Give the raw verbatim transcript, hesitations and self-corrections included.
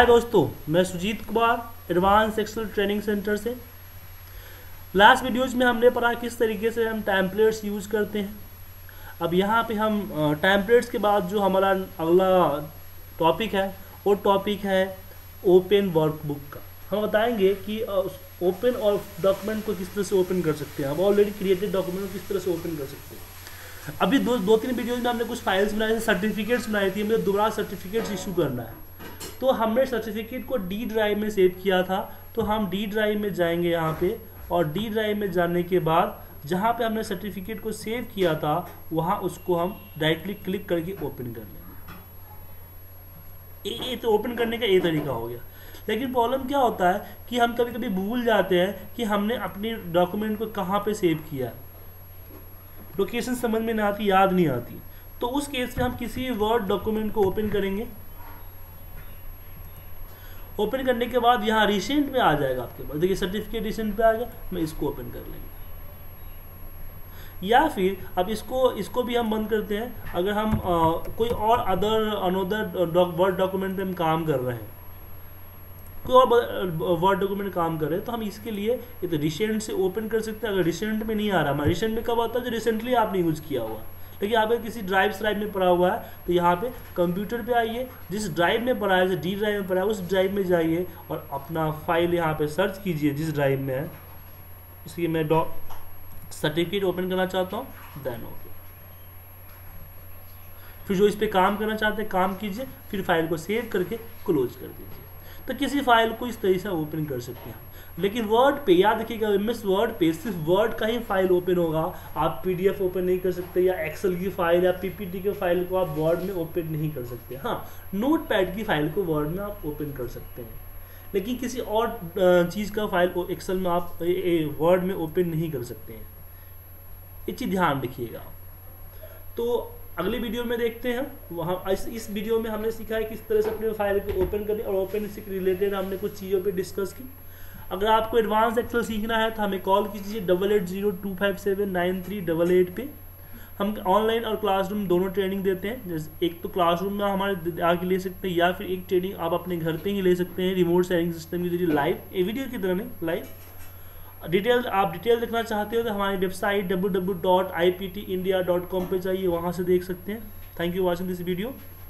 हाय दोस्तों, मैं Sujit Kumar advance Excel training centre से। लास्ट वीडियोज में हमने पढ़ा किस तरीके से हम टेम्पलेट्स यूज़ करते हैं। अब यहाँ पे हम टेम्पलेट्स के बाद जो हमारा अगला टॉपिक है वो टॉपिक है ओपन वर्कबुक का। हम बताएंगे कि ओपन और डॉक्यूमेंट को किस तरह से ओपन कर सकते हैं। हम ऑलरेडी क्रिएटेड डॉक्यूमेंट को किस तरह से ओपन कर सकते हैं। अभी दो दो तीन वीडियोज में हमने कुछ फाइल्स बनाई थी, सर्टिफिकेट्स बनाई थी, हमें दोबारा सर्टिफिकेट्स इशू करना है। तो हमने सर्टिफिकेट को डी ड्राइव में सेव किया था, तो हम डी ड्राइव में जाएंगे यहाँ पे, और डी ड्राइव में जाने के बाद जहाँ पे हमने सर्टिफिकेट को सेव किया था वहाँ उसको हम डायरेक्टली क्लिक करके ओपन कर लेंगे। ये तो ओपन करने का ये तरीका हो गया। लेकिन प्रॉब्लम क्या होता है कि हम कभी कभी भूल जाते हैं कि हमने अपने डॉक्यूमेंट को कहाँ पे सेव किया, लोकेशन समझ में नहीं आती, याद नहीं आती। तो उस केस में हम किसी वर्ड डॉक्यूमेंट को ओपन करेंगे। ओपन करने के बाद यहाँ रिसेंट में आ जाएगा आपके पास, देखिए सर्टिफिकेट रिसेंट पे आ गया, मैं इसको ओपन कर लेंगे। या फिर अब इसको इसको भी हम बंद करते हैं। अगर हम आ, कोई और अदर अनोदर वर्ड डॉक्यूमेंट पे हम काम कर रहे हैं, कोई और वर्ड डॉक्यूमेंट काम कर रहे हैं, तो हम इसके लिए ये तो रिसेंट से ओपन कर सकते हैं। अगर रिसेंट में नहीं आ रहा, हमारा रिसेंट में कब आता है, जो रिसेंटली आपने यूज़ किया हुआ। लेकिन आप अगर किसी ड्राइव ड्राइव में पड़ा हुआ है तो यहाँ पे कंप्यूटर पे आइए, जिस ड्राइव में पड़ा है, जैसे डी ड्राइव में पड़ा है, उस ड्राइव में जाइए और अपना फाइल यहाँ पे सर्च कीजिए जिस ड्राइव में है। इसलिए मैं डॉ सर्टिफिकेट ओपन करना चाहता हूँ, देन ओके। फिर जो इस पर काम करना चाहते हैं काम कीजिए, फिर फाइल को सेव करके क्लोज कर दीजिए। तो किसी फाइल को इस तरीके से ओपन कर सकते हैं। लेकिन वर्ड पे याद रखिएगा, एमएस वर्ड पे सिर्फ वर्ड का ही फाइल ओपन होगा, आप पीडीएफ ओपन नहीं कर सकते, या एक्सेल की फाइल या पीपीटी के फाइल को आप वर्ड में ओपन नहीं कर सकते। हाँ, नोटपैड की फाइल को वर्ड में आप ओपन कर सकते हैं, लेकिन किसी और चीज़ का फाइल एक्सेल में आप वर्ड में ओपन नहीं कर सकते हैं। ये चीज़ ध्यान रखिएगा। तो अगली वीडियो में देखते हैं। वहाँ इस, इस वीडियो में हमने सीखा है किस तरह से अपने फाइल को ओपन करें, और ओपन से रिलेटेड हमने कुछ चीज़ों पे डिस्कस की। अगर आपको एडवांस एक्सेल सीखना है तो हमें कॉल कीजिए double eight zero two five seven nine three double eight पे। हम ऑनलाइन और क्लासरूम दोनों ट्रेनिंग देते हैं। जैसे एक तो क्लासरूम में हमारे आके ले सकते हैं, या फिर एक ट्रेनिंग आप अपने घर पे ही ले सकते हैं रिमोट शेयरिंग सिस्टम के जरिए, लाइव ए वीडियो की तरह नहीं, लाइव। डिटेल आप डिटेल देखना चाहते हो तो हमारी website W W W dot I P T India dot com पर जाइए, वहाँ से देख सकते हैं। Thank you watching this video.